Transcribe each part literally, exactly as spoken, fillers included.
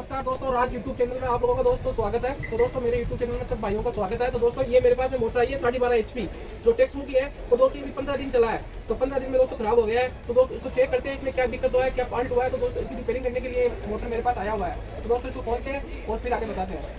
नमस्कार दोस्तों, राज YouTube channel में आप लोगों का दोस्तों स्वागत है। तो दोस्तों मेरे यूट्यूब चैनल में सब भाइयों का स्वागत है। तो दोस्तों ये मेरे पास में मोटर आई है साढ़े बारह एच पी जो टेक्समो की है। तो दोस्तों ये पंद्रह दिन चला है, तो पंद्रह दिन में दोस्तों खराब हो गया है। तो दोस्तों इसको चेक करते हैं इसमें क्या दिक्कत हुआ है, क्या फॉल्ट हुआ है। तो दोस्तों इसकी रिपेयरिंग करने के लिए मोटर मेरे पास आया हुआ है। तो दोस्तों इसको खोलते हैं और फिर आगे बताते हैं।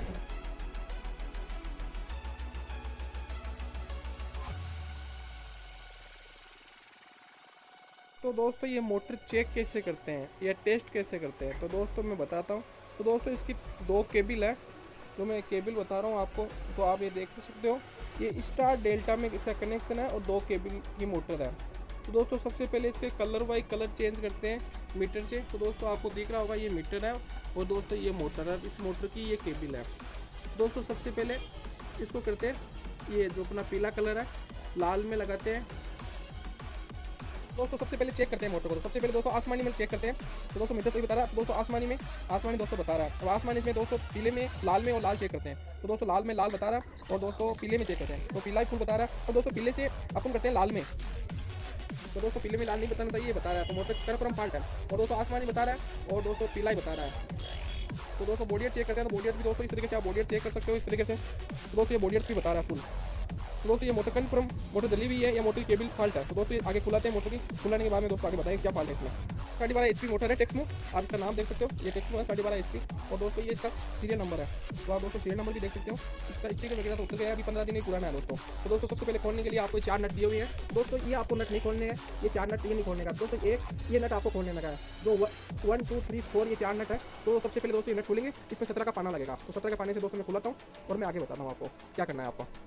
तो दोस्तों ये मोटर चेक कैसे करते हैं या टेस्ट कैसे करते हैं, तो दोस्तों मैं बताता हूँ। तो दोस्तों इसकी दो केबल है, जो मैं केबल बता रहा हूँ आपको, तो आप ये देख सकते हो। ये स्टार डेल्टा में इसका कनेक्शन है और दो केबल की मोटर है। तो दोस्तों सबसे पहले इसके कलर वाइज कलर चेंज करते हैं मीटर से। तो दोस्तों आपको दिख रहा होगा ये मीटर है और दोस्तों ये मोटर है, इस मोटर की ये केबल है। दोस्तों सबसे पहले इसको करते हैं, ये जो अपना पीला कलर है लाल में लगाते हैं। दोस्तों सबसे पहले चेक करते हैं मोटर को। तो सबसे पहले दोस्तों आसमानी में चेक करते हैं। तो दोस्तों मीटर से बता रहा है, तो दोस्तों आसमानी में आसमानी दोस्तों बता रहा है। तो आसमानी में दोस्तों पीले में लाल में और लाल चेक करते हैं। तो दोस्तों लाल में लाल बता रहा है और दोस्तों पीले में चेक करते हैं। तो पीला ही फुल बता रहा है और दोस्तों पीले से अपन करते हैं लाल में। तो दोस्तों पीले में लाल नहीं बताना चाहिए, बता रहा है। तो मोटर तरफ हम फॉल्ट है और दोस्तों आसमानी बता रहा है और दोस्तों पीला ही बता रहा है। तो दोस्तों बॉडियर चेक करते हैं। तो बॉडियर भी दोस्तों इस तरीके से आप बॉडियर चेक कर सकते हो, इस तरीके से। तो दोस्तों ये बॉडियर भी बता रहा है फुल। तो दोस्तों ये मोटर कन्फर्म मोटर जली हुई है या मोटर की केबल फॉल्ट है। तो दोस्तों आगे खुलाते हैं मोटर की। खुलाने के बाद में दोस्तों आगे बताएंगे क्या फॉल्ट है इसमें। साढ़े बारह एच पी मोटर है टेक्समो, आप इसका नाम देख सकते हो, ये टेक्समो है साढ़े बारह एच पी। और दोस्तों ये इसका सीरियल नंबर है, तो आप दोस्तों सीरियल नंबर भी देख सकते हो। इसका स्टिकर वगैरह तो उतर गया, अभी पंद्रह दिन ही पुराना है दोस्तों। तो दोस्तों सबसे पहले खोलने के लिए आपको चार नट दिए हुए हैं। दोस्तों ये आपको नट नहीं खोलने हैं, ये चार नट ये नहीं खोलने का। दोस्तों एक ये नट आपको खोलने लगा है, जो वन टू थ्री फोर ये चार नट है। तो सबसे पहले दोस्तों ये नट खोलेंगे, इसमें सत्रह का पाना लगेगा। तो सत्रह का पाने से दोस्तों मैं खुलाता हूँ और मैं आगे बताता हूँ आपको क्या करना है आपको।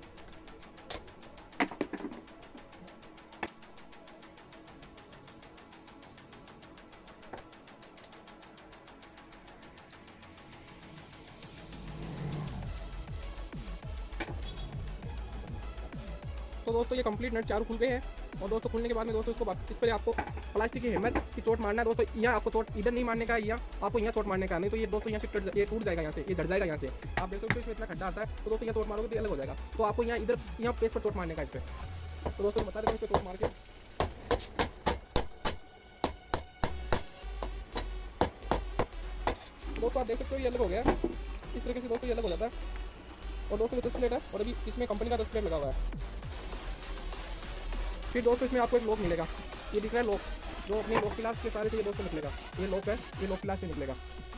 तो दोस्तों ये कंप्लीट नट चारों खुल गए हैं। और दोस्तों खुलने के बाद में दोस्तों इसको इस पर आपको प्लास्टिक की हैमर की चोट मारना है। दोस्तों यहाँ आपको चोट इधर नहीं मारने का है, यहाँ आपको यहाँ चोट मारने का नहीं। तो ये दोस्तों यहाँ से ये टूट जाएगा, यहाँ से ये झड़ जाएगा यहाँ से। आप देख सकते हो इसमें इतना खड्डा आता है। तो दोस्तों यहाँ चोट मारोगे तो अलग हो जाएगा। तो आपको यहाँ इधर यहाँ पेज पर चोट मारने का इस पर। तो दोस्तों बता देते हैं इस पर चोट मार के। दोस्तों आप देख सकते हो ये अलग हो गया इस तरीके से। दोस्तों ये अलग हो जाता है। और दोस्तों ये दस प्लेट है और अभी इसमें कंपनी का दस प्लेट लगा हुआ है। फिर दोस्तों इसमें आपको एक लॉक मिलेगा, ये दिख रहा है लॉक, जो अपने लॉक क्लास के सारे से ये दोस्तों निकलेगा। ये लॉक है, ये लॉक क्लास से निकलेगा।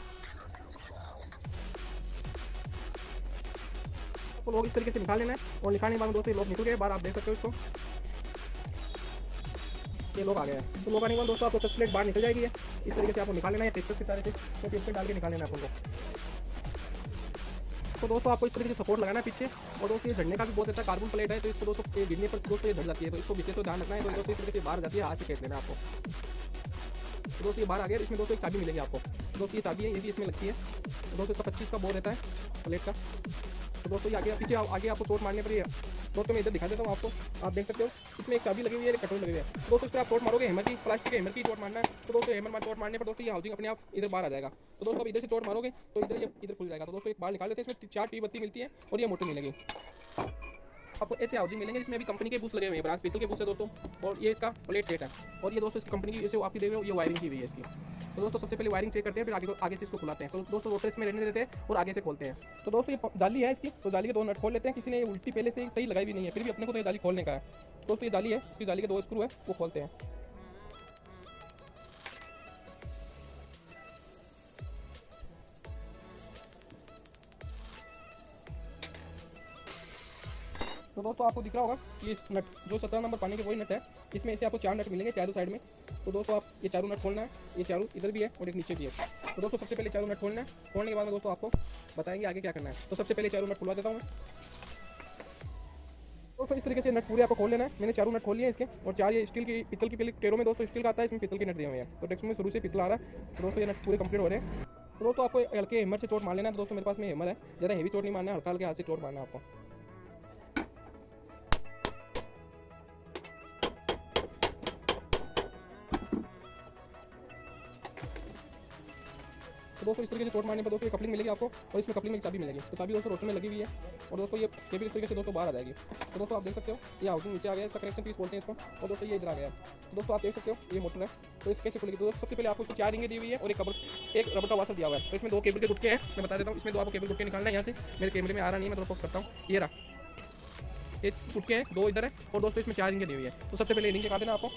आपको लॉक इस तरीके से निकाल लेना है और निकालने के बाद दोस्तों ये लॉक निकल गया बाहर, आप देख सकते हो इसको। ये लॉक आ गया है। तो लॉक आने के बाद दोस्तों आपको दस प्लेट बाहर निकल जाएगी है। इस तरीके से आपको निकाल लेना है टेस्टर के सारे से, तो टेस्टर डाल के निकाल लेना है आपको। तो दोस्तों आपको इस तरीके से सपोर्ट लगाना है पीछे। और दोस्तों ये झड़ने का भी बहुत अच्छा कार्बन प्लेट है, तो इसको दोस्तों ये गिरने पर दोस्तों ये झड़ जाती है, तो इसको विशेष तो ध्यान रखना है। तो दोस्तों इस तरीके से बाहर जाती है, हाथ से खेच लेना है आपको। तो दोस्तों ये बाहर आ गया, इसमें दोस्तों एक चाबी मिलेगी आपको। तो दोस्तों ये चाबी है, ये भी इसमें लगती है। तो दोस्तों इसका पच्चीस का बोर रहता है प्लेट का। तो दोस्तों ये आगे पीछे आगे आपको चोट मारने पर ही दोस्तों मैं इधर दिखा देता हूँ आपको, आप देख सकते हो इसमें एक चाबी लगी हुई है, कटोरी लगी हुई है। तो दोस्तों इस पर आप चोट मारोगे हैमर की, प्लास्टिक के हैमर की चोट मारना है। तो दोस्तों हैमर मार चोट मारने पर दोस्तों ये हाउसिंग अपने आप इधर बाहर आ जाएगा। तो दोस्तों अब इधर से चोट मारोगे तो इधर ये इधर खुल जाएगा। तो दोस्तों एक बाहर निकाल लेते हैं, इसमें चार टी बत्ती मिलती है और ये मोटर मिलेगी आपको। ऐसे हाउसिंग मिलेंगे जिसमें अभी कंपनी के बूस लगे हुए हैं, ब्रांच पीतल के बूस है दोस्तों। और ये इसका प्लेट सेट है और ये दोस्तों इस कंपनी की जैसे आपकी देख रहे हो ये वायरिंग की हुई है इसकी। तो दोस्तों सबसे पहले वायरिंग चेक करते हैं, फिर आगे आगे से इसको खुलाते हैं। तो दोस्तों रोटर इसमें रहने देते हैं और आगे से खोलते हैं। तो दोस्तों ये जाली है इसकी, तो जाली के दो नट खोल लेते हैं। किसी ने उल्टी पहले से सही लगाई भी नहीं है, फिर भी अपने को तो ये जाली खोलने का है। दोस्तों ये जाली है, इसकी जाली के दो स्क्रू है, वो खोलते हैं। तो दोस्तों आपको दिख रहा होगा ये नट जो सत्रह नंबर पानी के वही नट है, इसमें ऐसे आपको चार नट मिलेंगे चारों साइड में। तो दोस्तों आप ये चारों नट खोलना है, ये चारों इधर भी है और एक नीचे भी है। तो दोस्तों सबसे पहले चारों नट खोलना है, खोलने के बाद में दोस्तों आपको बताएंगे आगे क्या करना है। तो सबसे पहले चारों नट खुलवा देता हूँ मैं। दोस्तों इस तरीके से नट पूरे आपको खोल लेना है। मैंने चारों नट खोल लिए इसके, और चार ये स्टील की पितल की पहले टेरों में दोस्तों स्टील का आता है, इसमें पितल के नट दिए हुए हैं। तो टेक्स में शुरू से पितल आ रहा है। तो दोस्तों ये नट पूरे कंप्लीट हो रहे हैं। तो दोस्तों आपको हल्के हैमर से चोट मार लेना है। तो दोस्तों मेरे पास में हैमर है, ज़्यादा हेवी चोट नहीं मारना है, हल्का हल्के हाथ से चोट मारना है आपको। तो दोस्तों इस तरीके से चोट मारने पर दोस्तों ये कपलिंग मिलेगी आपको और इसमें कपलिंग में चाबी मिलेगी। तो चाबी दोस्तों रोटर में लगी हुई है और दोस्तों ये केबल इस तरीके से दोस्तों बाहर आ जाएगी। तो दोस्तों आप देख सकते हो ये हाउसिंग नीचे आ गया, इसका कनेक्शन पीस बोलते हैं इसको, और दोस्तों ये इधर आ गया। तो दोस्तों आप देख सकते हो ये मोटर है। तो इस कैसे खुलेगी? तो सबसे पहले आपको चार रिंगें दी हुई है और एक कबर एक रबर का वाशर दिया हुआ है। तो इसमें दो केबल के गुटके हैं, मैं बता देता हूँ। इसमें दो आपको केबल गुटके निकालना है। यहाँ से मेरे कैमरे में आ रहा नहीं है, मैं तो फोकस करता हूँ। ये रहा ये गुटके हैं, दो इधर है और दोस्तों इसमें चार रिंगें दी हुई है। तो सबसे पहले रिंग निकाल देना आपको।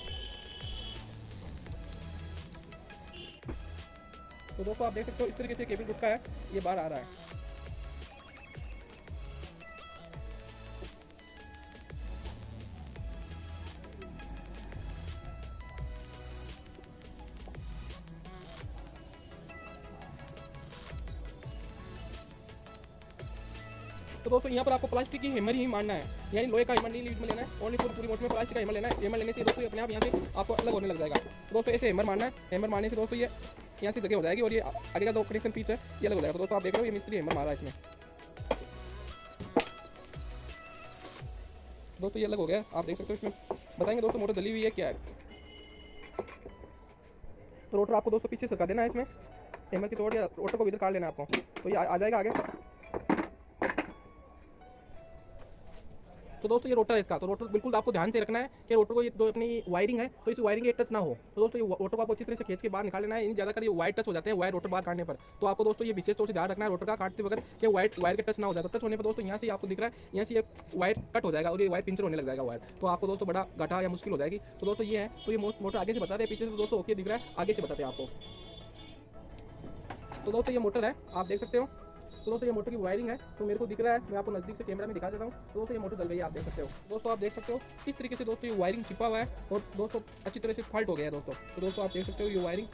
तो दोस्तों आप देख सकते हो इस तरीके से केबल गुटका है, ये बाहर आ रहा है। तो दोस्तों यहाँ पर आपको प्लास्टिक की हैमर ही मारना है, यानी लोहे का हैमर नहीं लीड में लेना है। ओनली पूरी पूरी मोटर में प्लास्टिक का हैमर लेना है। हैमर लेने से दोस्तों अपने आप यहाँ से आपको अलग होने लग जाएगा। तो दोस्तों ऐसे हैमर मारना है। हैमर मारने से दोस्तों ये यहाँ से जगह हो जाएगी और ये आगे का जो कनेक्शन पीस है ये अलग हो जाएगा। तो दोस्तों आप देख रहे हो ये मिस्त्री हैमर मारा है इसमें। दोस्तों ये अलग हो गया, आप देख सकते हो। इसमें बताएंगे दोस्तों मोटर जली हुई है क्या है। तो रोटर आपको दोस्तों पीछे सरका देना है इसमें, हैमर की तोड़ या रोटर को इधर काट लेना है आपको। तो ये आ जाएगा आगे। तो दोस्तों ये रोटर है इसका। तो रोटर बिल्कुल आपको ध्यान से रखना है कि रोटर को ये जो अपनी वायरिंग है तो इस वायरिंग के टच ना हो। तो दोस्तों ये रोटर को आपको अच्छी तरह से खींच के बाहर निकाल लेना है। इन ज़्यादा कर ये वायर टच हो जाते हैं वायर रोटर बाहर काटने पर। तो आपको दोस्तों ये विशेष तौर से ध्यान रखना है रोटर का काटते वक्त कि वायर वायर के टच ना हो जाए। तो टच होने पर दोस्तों यहाँ से आपको दिख रहा है यहाँ से ये वायर कट हो जाएगा और ये वायर पिंचर होने लग जाएगा वायर। तो आपको दोस्तों बड़ा घाटा या मुश्किल हो जाएगी। तो दोस्तों ये है। तो ये मोटर आगे से बताते हैं, पीछे से दोस्तों ओके दिख रहा है, आगे से बताते हैं आपको। तो दोस्तों ये मोटर है, आप देख सकते हो। तो दोस्तों ये मोटर की वायरिंग है, तो मेरे को दिख रहा है, मैं आपको नज़दीक से कैमरा में दिखा देता हूँ। तो दोस्तों ये मोटर जल गई है, आप देख सकते हो। दोस्तों आप देख सकते हो इस तरीके से दोस्तों ये वायरिंग छिपा हुआ है और दोस्तों अच्छी तरह से फॉल्ट हो गया है दोस्तों। तो दोस्तों आप देख सकते हो ये वायरिंग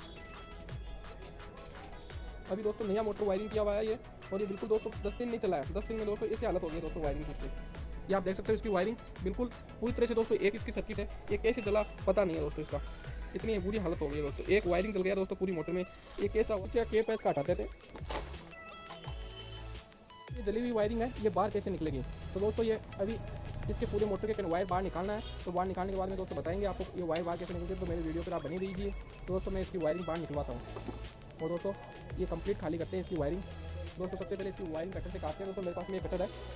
अभी दोस्तों नया मोटर वायरिंग किया हुआ है ये, और ये बिल्कुल दोस्तों दस दिन नहीं चला है। दस दिन में दोस्तों ऐसी हालत हो गई है दोस्तों वायरिंग की। ये आप देख सकते हो इसकी वायरिंग बिल्कुल पूरी तरह से दोस्तों एक इसकी सर्किट है, ये कैसे जला पता नहीं है दोस्तों। इसका इतनी बुरी हालत हो गई है दोस्तों, एक वायरिंग चल गया दोस्तों पूरी मोटर में। ये कैसा क्या केप है इसका हटाते थे, ये जली हुई वायरिंग है ये बाहर कैसे निकलेगी। तो दोस्तों ये अभी इसके पूरे मोटर के वायर बाहर निकालना है। तो बाहर निकालने के बाद में दोस्तों बताएंगे आपको ये वायर बाहर कैसे निकलती है। तो मेरे वीडियो पर आप बनी रहिए। तो दोस्तों मैं इसकी वायरिंग बाहर निकलवाता हूँ और दोस्तों ये कंप्लीट खाली करते हैं इसकी वायरिंग। दोस्तों सबसे पहले इसकी वायरिंग कटर से काटते हैं। दोस्तों मेरे पास में ये कटर है,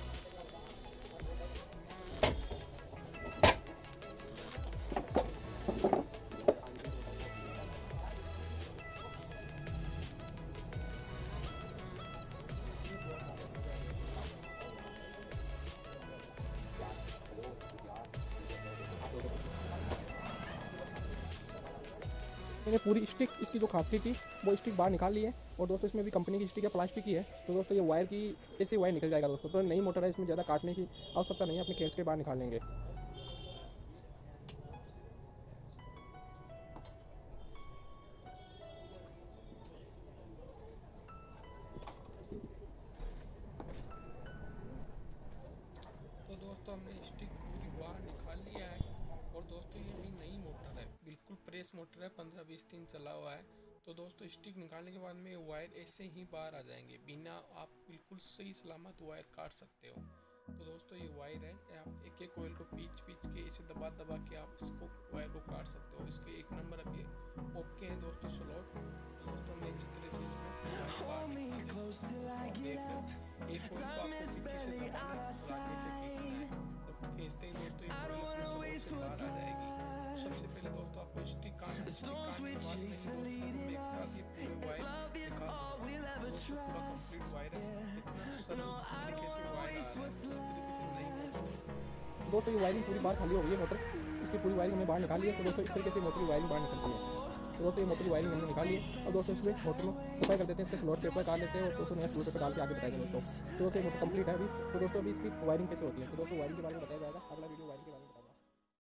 मैंने पूरी स्टिक इसकी जो खांसती थी वो स्टिक बाहर निकाल ली है। और दोस्तों इसमें भी कंपनी की स्टिक है, प्लास्टिक की है। तो दोस्तों ये वायर की ऐसे वायर निकल जाएगा दोस्तों। तो नई मोटर है, इसमें ज़्यादा काटने की आवश्यकता नहीं है, अपने खेल के बाहर निकाल लेंगे। तो दोस्तों हमने स्टिक पूरी बाहर निकाल लिया है और दोस्तों ये भी नई मोटर है, बिल्कुल प्रेस मोटर है, पंद्रह बीस दिन चला हुआ है। तो दोस्तों स्टिक निकालने के बाद में वायर ऐसे ही बाहर आ जाएंगे, बिना आप बिल्कुल सही सलामत वायर काट सकते हो। तो दोस्तों ये वायर है, आप एक एक कोयल को पीच पीच के इसे दबा दबा के आप इसको वायर को काट सकते हो। इसके एक नंबर अभी ओके है दोस्तों स्लॉट। तो दोस्तों हमने अच्छी तरह से इसमें एक कोयल को आपको पीछे से दबाना है और आगे से खींचना है। तो खींचते ही दोस्तों ये कोयल अपने स्लॉट से बाहर आ जाएगी। सबसे पहले दोस्तों आपको स्टिक काटना है, स्टिक काटने के बाद में दोस्तों मैं एक साथ ये पूरे वायर निकाल दूँगा। दोस्तों पूरा कंप्लीट वायर है, इतना सरल तरीके से वायर आ रहा है, इस तरीके से नहीं मोटर। दोस्तों ये वायरिंग पूरी बाहर खाली हो गई है मोटर, इसकी पूरी वायरिंग हमने बाहर निकाली है। तो दोस्तों इस तरीके से मोटर की वायरिंग बाहर निकलती है। तो दोस्तों ये मोटर की वायरिंग हमने निकाली है। और दोस्तों इसमें मोटर में सफाई कर देते हैं, इसके स्लॉट पेपर डाल लेते हैं और दोस्तों नया स्लॉट पेपर डाल के आगे बताएंगे दोस्तों। तो दोस्तों ये मोटर कंप्लीट है अभी। तो दोस्तों अभी इसकी वायरिंग कैसे होती है, तो दोस्तों वायरिंग के बारे में बताया जाएगा, अगला वीडियो वायरिंग के बारे में बताएगा।